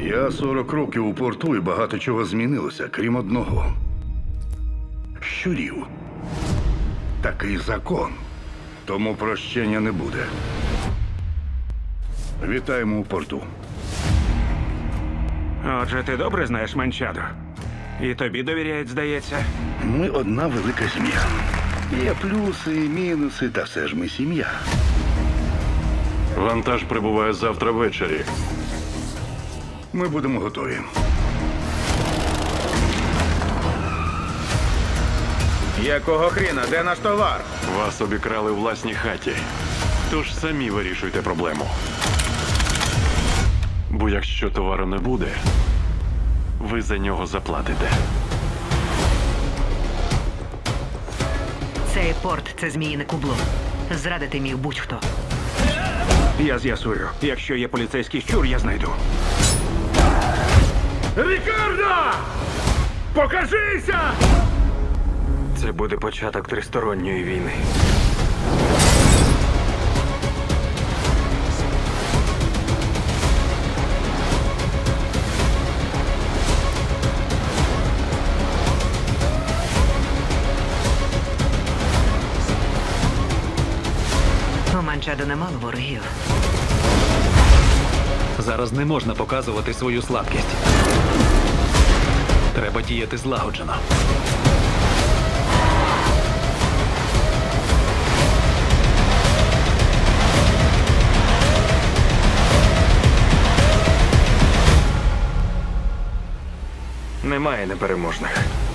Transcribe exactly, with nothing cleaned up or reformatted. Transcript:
Я сорок років у порту і багато чого змінилося, крім одного. Щурів. Такий закон. Тому прощення не буде. Вітаємо у порту. Отже, ти добре знаєш Манчаду? І тобі довіряють, здається. Ми одна велика сім'я. Є плюси, мінуси, та все ж ми сім'я. Вантаж прибуває завтра ввечері. Ми будемо готові. Якого хріна? Де наш товар? Вас обікрали у власній хаті. Тож самі вирішуйте проблему. Бо якщо товару не буде, ви за нього заплатите. Цей порт – це зміїне кубло. Зрадити міг будь-хто. Я з'ясую. Якщо є поліцейський щур, я знайду. Рікардо! Покажися! Це буде початок тристоронньої війни. У Манчадо немало ворогів. Зараз не можна показувати свою слабкість. Треба діяти злагоджено. Немає непереможних.